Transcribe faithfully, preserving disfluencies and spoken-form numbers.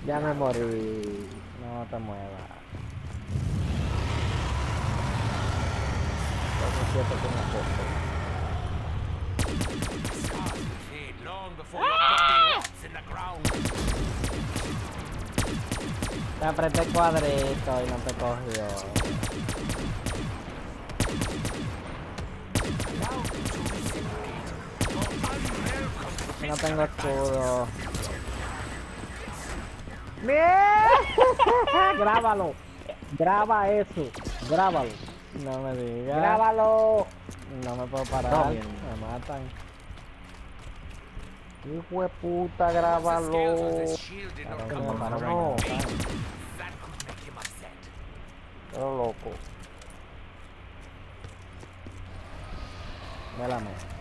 Ya me morí. No te muevas. Estoy quieto con la foto. Te apreté cuadrito y no te cogió. No tengo escudo. Grábalo. Graba eso. Grábalo. No me digas. Grábalo. No me puedo parar. No, me matan. Hijo de puta, grábalo. Claro que me paro, No. me matan. Pero loco. Vélame.